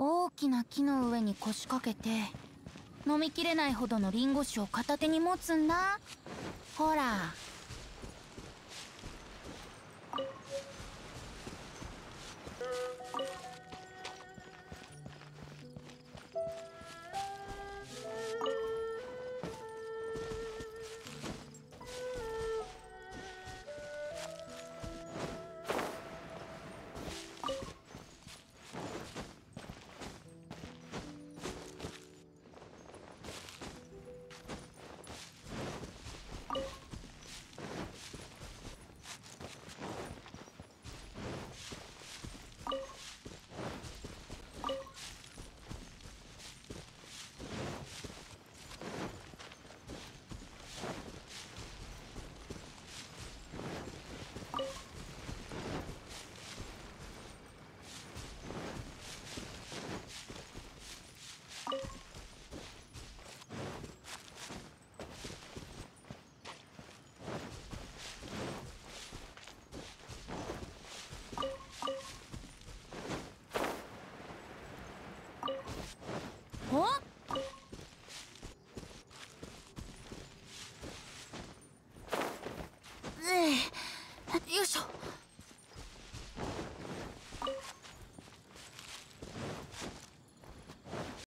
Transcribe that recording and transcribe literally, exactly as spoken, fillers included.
大きな木の上に腰掛けて飲みきれないほどのリンゴ酒を片手に持つんだ。ほら